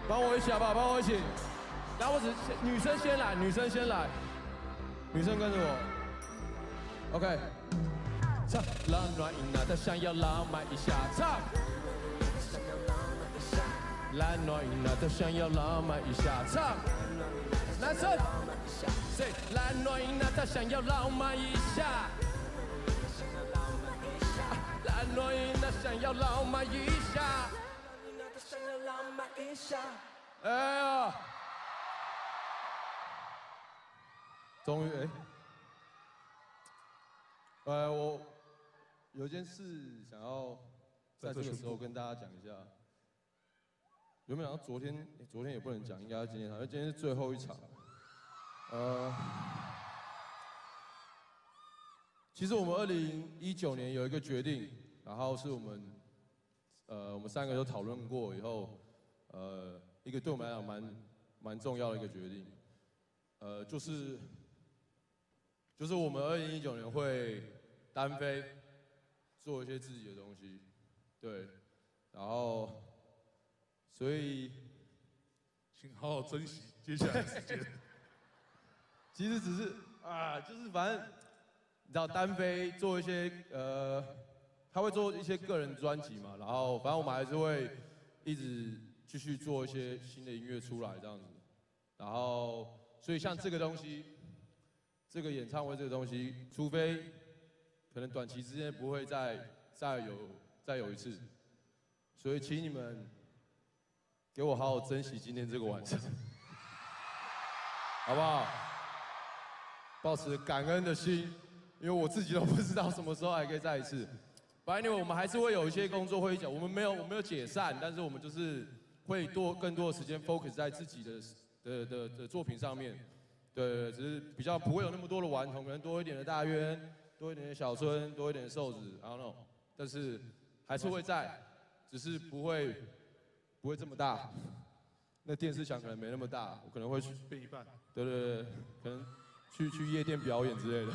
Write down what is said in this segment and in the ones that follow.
帮我一起好不好？帮我一起。然后女生先来，女生先来，女生跟着我。OK。唱，浪暖音娜的想要浪漫一下，唱。蓝暖音娜的想要浪漫一下，唱。男生。Say， 蓝暖音娜的想要浪漫一下。蓝暖音娜想要浪漫一下。哎呀！终于我有件事想要在这个时候跟大家讲一下。有没有想到昨天也不能讲，应该要今天讲，因为今天是最后一场。其实我们2019年有一个决定，然后是我们3个都讨论过以后，一个对我们来讲蛮重要的一个决定，就是我们2019年会单飞，做一些自己的东西，对，然后所以请好好珍惜接下来的时间。 其实只是就是反正你知道单飞做一些他会做一些个人专辑嘛，然后反正我们还是会一直继续做一些新的音乐出来这样子，然后所以像这个东西，这个演唱会这个东西，除非可能短期之内不会再有一次，所以请你们给我好好珍惜今天这个晚上，好不好？抱持感恩的心，因为我自己都不知道什么时候还可以再一次。反正我们还是会有一些工作会讲，我们没有解散，但是我们就是会更多的时间 focus 在自己的作品上面。对，只是比较不会有那么多的顽童，可能多一点的大渊，多一点的小春，多一点的瘦子，然后那种，但是还是会在，只是不会这么大。那电视墙可能没那么大，我可能会去变一半。 对，可能去夜店表演之类的。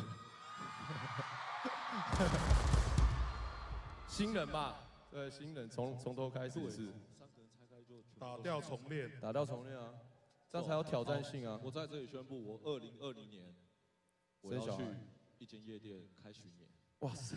新人嘛，对，新人从头开始是。 3个人拆开就打掉重练。 打掉重练啊，这样才有挑战性啊。 我在这里宣布，我2020年我要去一间夜店开巡演。 哇塞，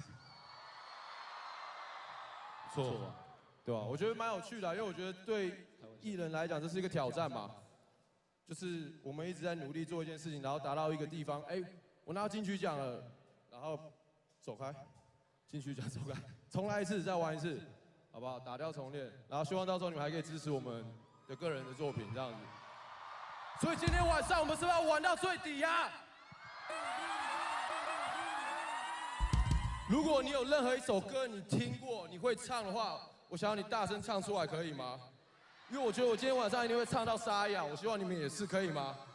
不错吧？ 对吧？我觉得蛮有趣的，因为我觉得对艺人来讲这是一个挑战嘛，就是我们一直在努力做一件事情，然后达到一个地方，我拿到金曲奖了，然后走开，金曲奖走开，重来一次，再玩一次，好不好？打掉重练，然后希望到时候你们还可以支持我们的个人的作品这样子。所以今天晚上我们是不是要玩到最底呀？如果你有任何一首歌你听过，你会唱的话，我想要你大声唱出来，可以吗？因为我觉得我今天晚上一定会唱到沙哑，我希望你们也是，可以吗？